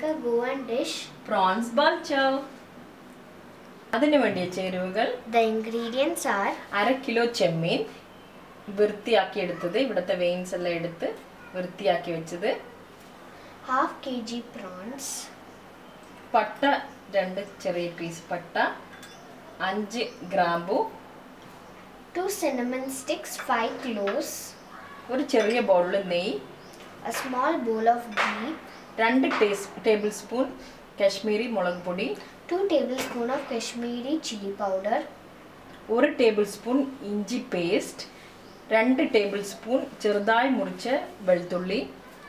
a Goan dish. Prawns Balchao. അതിനു വേണ്ടിയ ചേരുവകൾ The ingredients are 1/2 കിലോ ചെമ്മീൻ വൃത്തിയാക്കി എടുത്തത് ഇവിടത്തെ വെയിൻസ് എല്ലാം എടുത്ത് വൃത്തിയാക്കി വെച്ചത് 1/2 kg prawns പട്ട 2 ചെറിയ പീസ് പട്ട 5 ഗ്രാമ്പു 2 cinnamon sticks 5 cloves ഒരു ചെറിയ ബൗളിൽ നെയ്യ് a small bowl of ghee 2 tablespoon Kashmiri മുളക് പൊടി 2 tablespoon of Kashmiri chili powder 1 tablespoon ഇഞ്ചി പേസ്റ്റ് 2 tablespoon ചെറുതായി മുറിച്ച വെളുത്തുള്ളി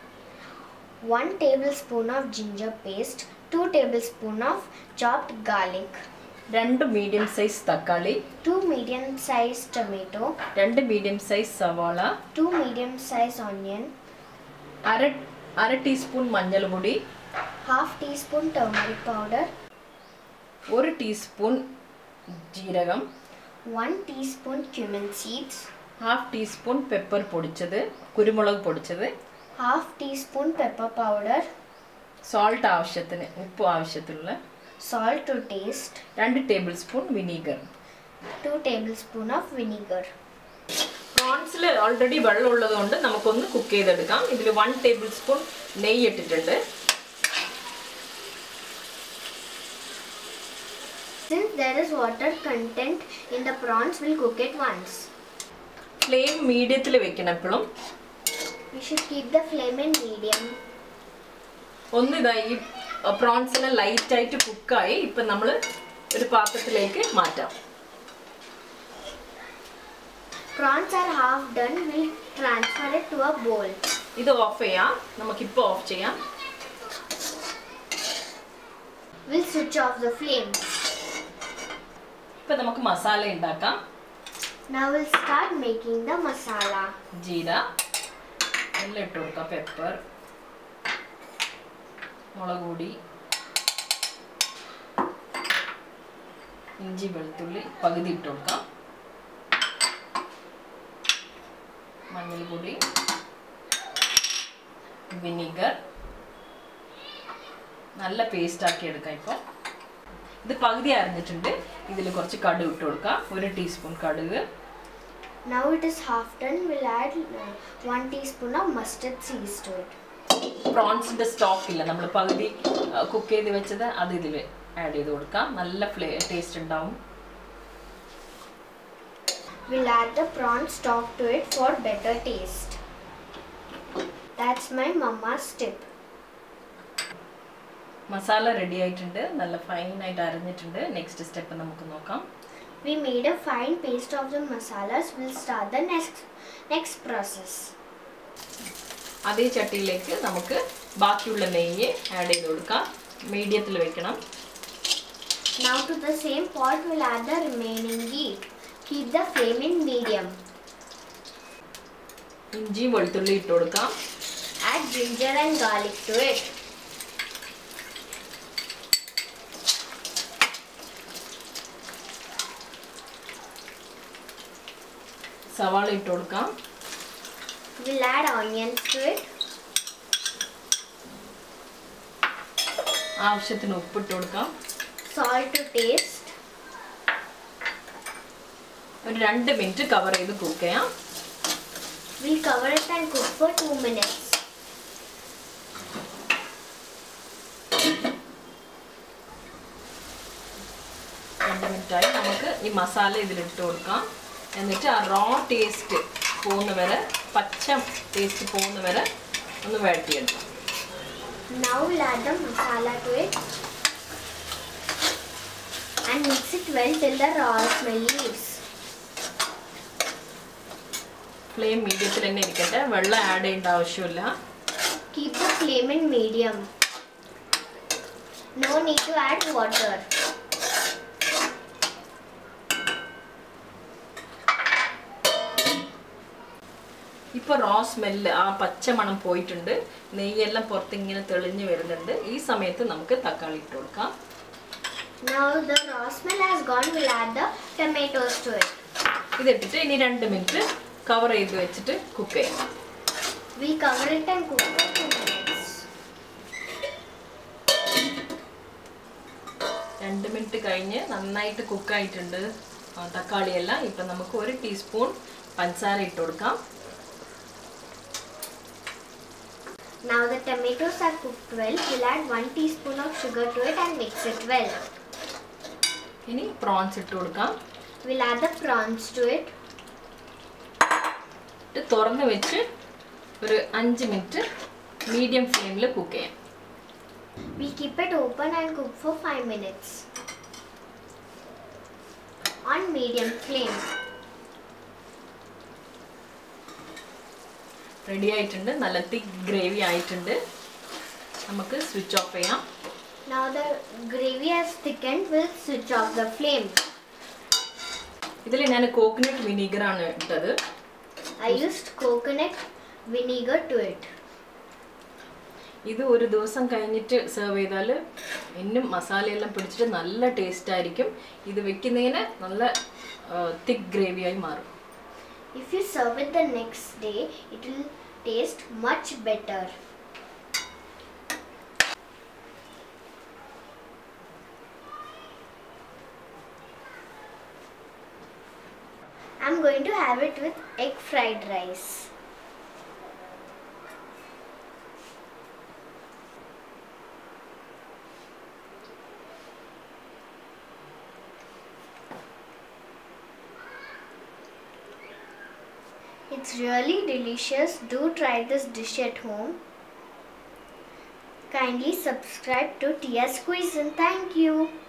1 tablespoon of ginger paste 2 tablespoon of chopped garlic 2 medium size തക്കാളി 2 medium size tomato 2 medium size സവാള 2 medium size onion അര teaspoon മഞ്ഞൾപ്പൊടി 1/2 teaspoon turmeric powder 1 ടീസ്പൂൺ ജീരകം 1 teaspoon cumin seeds 1/2 teaspoon pepper പൊടിച്ചത് കുരുമുളക് പൊടിച്ചത് 1/2 teaspoon pepper powder സോൾട്ട് ആവശ്യത്തിന് ഉപ്പ് ആവശ്യത്തിനുള്ള salt to taste 2 tablespoon vinegar 2 tablespoon of vinegar പ്രോൺസിൽ ഓൾറെഡി വെള്ളം ഉള്ളതുകൊണ്ട് നമുക്കൊന്ന് കുക്ക് ചെയ്തെടുക്കാം ഇതിൽ 1 tablespoon നെയ്യ് ഇട്ടിട്ടുണ്ട് since there is water content in the prawns we'll cook it once flame മീഡിയത്തിൽ വെക്കണം എപ്പോഴും we should keep the flame in medium ഒന്ന് ഇതായി പ്രോൺസ് എല്ലാം ലൈറ്റ് ആയിട്ട് കുക്കായി ഇപ്പൊ നമ്മൾ ഒരു പാത്രത്തിലേക്ക് മാറ്റാം prawns are half done we'll transfer it to a bowl ഇത് ഓഫ് ചെയ്യാം നമുക്കിപ്പോൾ ഓഫ് ചെയ്യാം we'll switch off the flame ഇപ്പൊ നമുക്ക് മസാല ഉണ്ടാക്കാം now we'll start making the masala jeera എല്ലാം ഇട്ട് കൊടുക്കാം പെപ്പർ മുളക് പൊടി ഇഞ്ചി വെളുത്തുള്ളി പകുതി ഇട്ട് കൊടുക്കാം മഞ്ഞൾപ്പൊടി വിനീഗർ നല്ല പേസ്റ്റ് ആക്കി എടുക്കാം ഇപ്പോൾ ഇത് പകുതി അരിഞ്ഞിട്ടുണ്ട് ഇതിൽ കുറച്ച് കടുക് ഇട്ട് കൊടുക്കാം 1 ടീസ്പൂൺ കടുക് now it is half done we'll add 1 teaspoon of mustard seeds to it പ്രോൺസിന്റെ സ്റ്റോക്ക് ഇല്ല നമ്മൾ പകുതി കുക്ക് ചെയ്ത് വെച്ചത് അത് ഇതിൽ ആഡ് ചെയ്ത് കൊടുക്കാം നല്ല ടേസ്റ്റ് ഉണ്ടാവും we'll add the prawn stock to it for better taste that's my mama's tip masala ready ആയിട്ടുണ്ട് നല്ല ഫൈൻ ആയിട്ട് അരഞ്ഞിട്ടുണ്ട് നെക്സ്റ്റ് സ്റ്റെപ്പ് നമുക്ക് നോക്കാം we made a fine paste of the masalas we'll start the next process അതേ ചട്ടിയിലേക്ക് നമുക്ക് ബാക്കിയുള്ള നെയ്യ് ആഡ് ചെയ്ത് കൊടുക്കാം മീഡിയത്തിൽ വെക്കണം now to the same pot we'll add the remaining ghee keep the flame in medium ഇഞ്ചി വെളുത്തുള്ളി ഇട്ട് കൊടുക്കാം add ginger and garlic to it സവാള ഇട്ട് കൊടുക്കാം we'll add onions to it ആവശ്യത്തിന് ഉപ്പ് ഇട്ട് കൊടുക്കാം salt to taste ഒരു 2 മിനിറ്റ് കവർ ചെയ്ത് കുക്ക് ചെയ്യാം we'll cover it and cook for 2 minutes മിനിറ്റായി നമുക്ക് ഈ മസാല ഇതിലിട്ട് കൊടുക്കാം എന്നിട്ട് ആ റോ ടേസ്റ്റ് പോകുന്ന വരെ പച്ച ടേസ്റ്റ് പോകുന്ന വരെ ഒന്ന് വഴറ്റിയെടുക്കാം now we'll add the masala to it and mix it well till the raw smell leaves flame മീഡിയത്തിൽ തന്നെ ഇരിക്കട്ടെ വെള്ളം ആഡ് ചെയ്യേണ്ട ആവശ്യമില്ല keep the flame in medium no need to add water ഇപ്പോൾ റോ സ്മെല്ല് ആ പച്ച മണം പോയിട്ടുണ്ട് നെയ്യെല്ലാം പുറത്ത് ഇങ്ങനെ തെളിഞ്ഞു വരുന്നുണ്ട് ഈ സമയത്ത് നമുക്ക് തക്കാളി ഇട്ട് കൊടുക്കാം now the raw smell has gone we'll add the tomatoes to it ഇതിട്ടിട്ട് ഇനി 2 മിനിറ്റ് കവർ ചെയ്ത് വെച്ചിട്ട് കുക്ക് ചെയ്യാം we cover it and cook for 2 minutes 2 minute കഴിഞ്ഞ് നന്നായിട്ട് കുക്ക് ആയിട്ടുണ്ട് തക്കാളിയെല്ലാം. ഇപ്പം നമുക്ക് 1 ടീസ്പൂൺ പഞ്ചസാര ഇട്ട് കൊടുക്കാം. Now the tomatoes are cooked well. We'll add 1 teaspoon of sugar to it and mix it well. ഇനി പ്രോൺസ് ഇട്ട് കൊടുക്കാം. We'll add the prawns to it. ഇത് തുറന്ന് വെച്ച് ഒരു 5 മിനിറ്റ് മീഡിയം ഫ്ലെയിമിൽ കുക്ക് ചെയ്യാം. We'll keep it open and cook for 5 minutes on medium flame. Ready ആയിട്ടുണ്ട്. നല്ല തിക്ക് ഗ്രേവി ആയിട്ടുണ്ട്. നമുക്ക് സ്വിച്ച് ഓഫ് ചെയ്യാം. Now the gravy has thickened. We'll switch off the flame. ഇതിൽ ഞാൻ കോക്കനട്ട് വിനീഗർ ആണ് ഇട്ടത്. I used coconut vinegar to it. ഇത് ഒരു ദിവസം കഴിഞ്ഞിട്ട് സെർവ് ചെയ്താൽ ഇന്നും മസാലയെല്ലാം പിടിച്ചിട്ട് നല്ല ടേസ്റ്റ് ആയിരിക്കും. ഇത് വെക്കുന്നതിന് നല്ല തിക്ക് ഗ്രേവി ആയി മാറും. If you serve it the next day, it will taste much better. I'm going to have it with egg fried rice. It's really delicious. Do try this dish at home. Kindly subscribe to Tiya's Cuisine. Thank you.